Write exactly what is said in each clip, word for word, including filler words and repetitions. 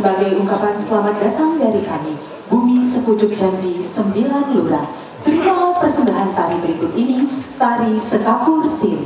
sebagai ungkapan selamat datang dari kami, Bumi Sekucuk Jambi sembilan Lurah. Terimalah persembahan tari berikut ini, tari Sekapur Siri.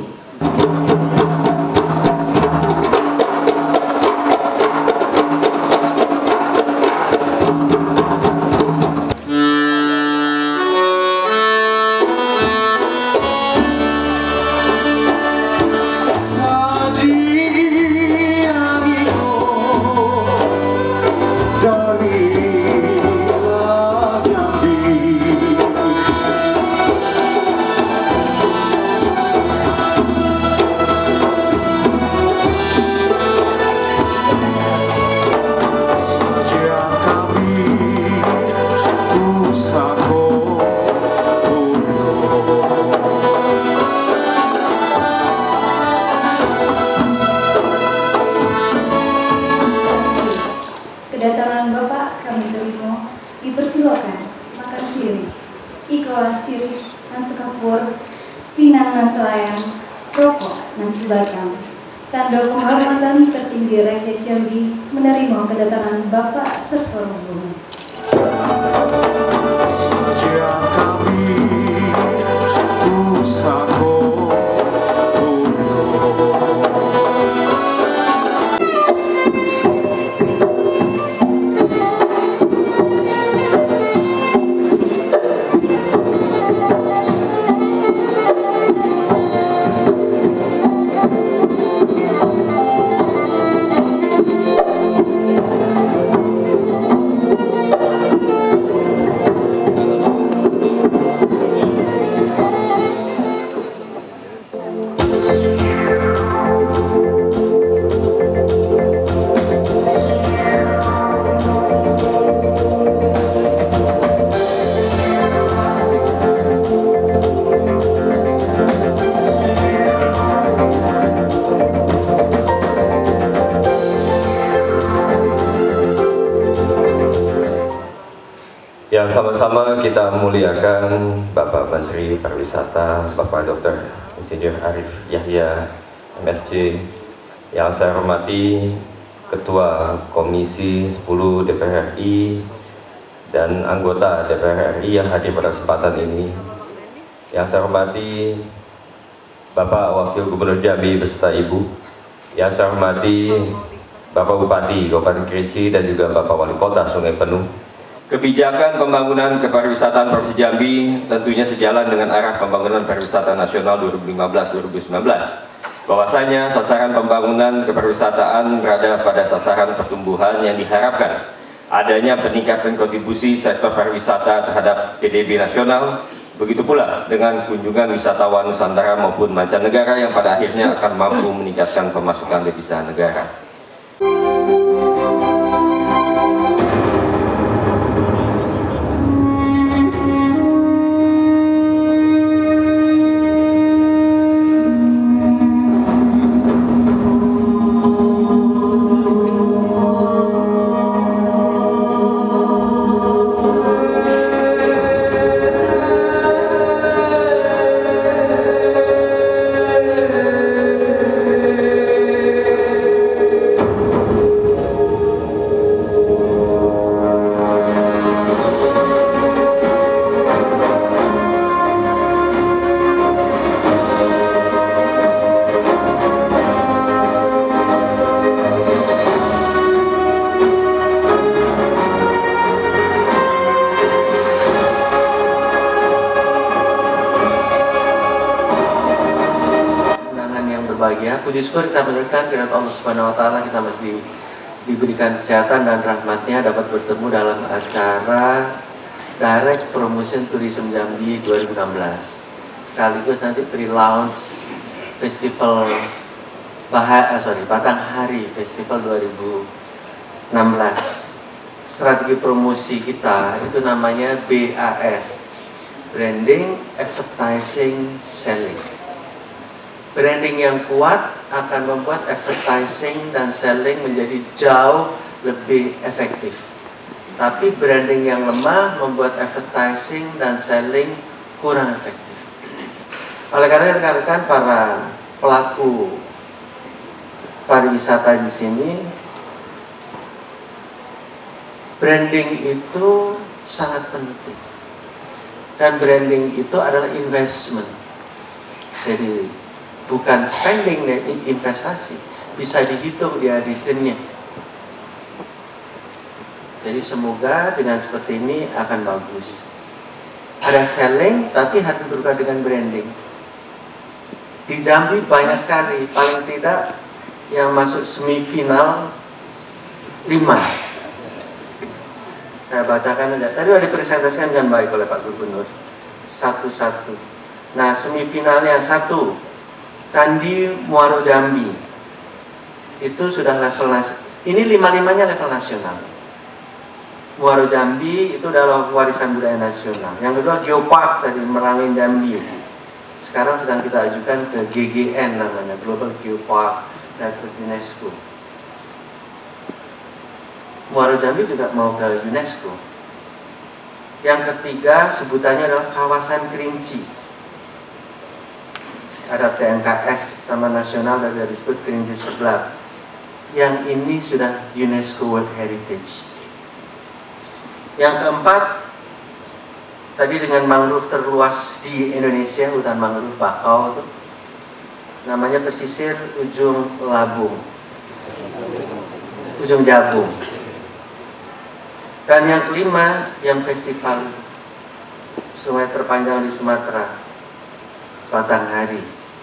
Kedatangan Bapak kami terima, dipersilakan makan sirih, ikhlas sirih dan sekapur, pinangan selayang, rokok dan sebatang. Tanda penghormatan tertinggi Rakyat Jambi menerima kedatangan Bapak serta rombongan. Sejak kami pusako yang sama-sama kita muliakan Bapak Menteri Pariwisata, Bapak Doktor Insinyur Arif Yahya, M Si, yang saya hormati Ketua Komisi sepuluh D P R R I dan anggota D P R R I yang hadir pada kesempatan ini, yang saya hormati Bapak Wakil Gubernur Jambi beserta Ibu, yang saya hormati Bapak Bupati Kabupaten Kerinci dan juga Bapak Wali Kota Sungai Penuh. Kebijakan pembangunan kepariwisataan Provinsi Jambi tentunya sejalan dengan arah pembangunan pariwisata nasional dua ribu lima belas sampai dua ribu sembilan belas. Bahwasanya sasaran pembangunan kepariwisataan berada pada sasaran pertumbuhan yang diharapkan adanya peningkatan kontribusi sektor pariwisata terhadap P D B nasional. Begitu pula dengan kunjungan wisatawan Nusantara maupun mancanegara yang pada akhirnya akan mampu meningkatkan pemasukan devisa negara. Berbahagia, puji syukur kita berikan kepada Allah Subhanahu Wa Taala, kita masih diberikan kesehatan dan rahmatnya dapat bertemu dalam acara Direct Promotion Tourism Jambi dua ribu enam belas, sekaligus nanti pre-launch Festival Bahaya, sorry, Batang Hari Festival dua ribu enam belas. Strategi promosi kita itu namanya B A S, Branding, Advertising, Selling. Branding yang kuat akan membuat advertising dan selling menjadi jauh lebih efektif. Tapi branding yang lemah membuat advertising dan selling kurang efektif. Oleh karena rekan-rekan para pelaku pariwisata di sini, branding itu sangat penting. Dan branding itu adalah investment. Jadi bukan spending, investasi. Bisa dihitung dia returnnya. Jadi semoga dengan seperti ini akan bagus. Ada selling tapi harus berkaitan dengan branding. Di Jambi banyak sekali, paling tidak yang masuk semifinal lima. Saya bacakan aja. Tadi sudah dipresentasikan dengan baik oleh Pak Gubernur. Satu-satu. Nah, semifinalnya satu, Candi Muaro Jambi. Itu sudah level nasional. Ini lima-limanya level nasional. Muaro Jambi itu adalah warisan budaya nasional. Yang kedua, Geopark dari Merangin Jambi. Sekarang sedang kita ajukan ke G G N namanya, Global Geopark dan ke UNESCO. Muaro Jambi juga mau ke UNESCO. Yang ketiga sebutannya adalah kawasan Kerinci. Ada T N K S, Taman Nasional, dan disebut Kerinci Sebelat. Yang ini sudah UNESCO World Heritage. Yang keempat, tadi dengan mangrove terluas di Indonesia, hutan mangrove bakau itu, namanya pesisir ujung Labung, ujung Jabung. Dan yang kelima, yang festival sungai terpanjang di Sumatera, Batanghari,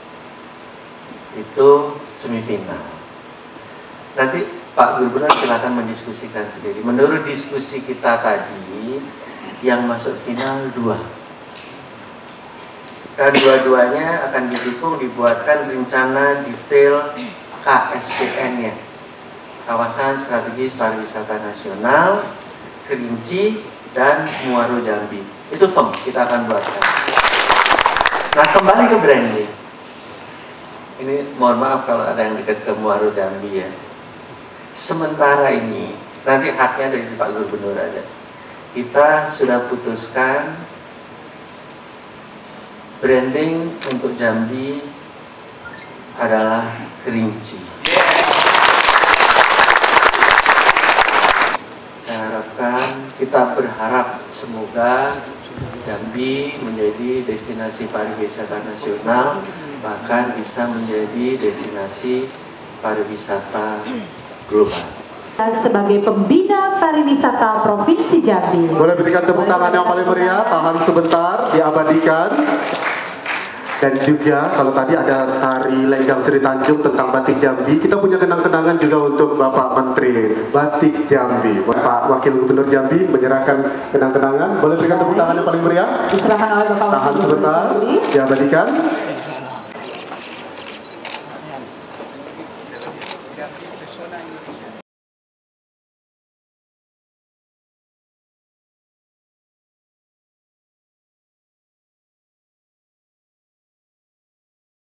itu semifinal. Nanti Pak Gubernur silakan mendiskusikan sendiri. Menurut diskusi kita tadi, yang masuk final dua. Dan dua-duanya akan didukung, dibuatkan rencana detail K S P N-nya, Kawasan Strategis Pariwisata Nasional, Kerinci, dan Muaro Jambi. Itu firm, kita akan buatkan. Nah, kembali ke branding. Ini mohon maaf kalau ada yang dekat ke Muaro Jambi ya. Sementara ini, nanti haknya dari Pak Gubernur aja. Kita sudah putuskan branding untuk Jambi adalah Kerinci. Saya harapkan, kita berharap semoga Jambi menjadi destinasi pariwisata nasional, bahkan bisa menjadi destinasi pariwisata global. Sebagai pembina pariwisata Provinsi Jambi. Boleh berikan tepuk tangan yang paling meriah, tahan sebentar, diabadikan. Dan juga kalau tadi ada tari Lenggang Sri Tanjung tentang batik Jambi, kita punya kenang-kenangan juga untuk Bapak Menteri Batik Jambi. Pak Wakil Gubernur Jambi menyerahkan kenang-kenangan. Boleh berikan tepuk tangan yang paling meriah? Diserahkan oleh Bapak Tahan sebentar, diabadikan.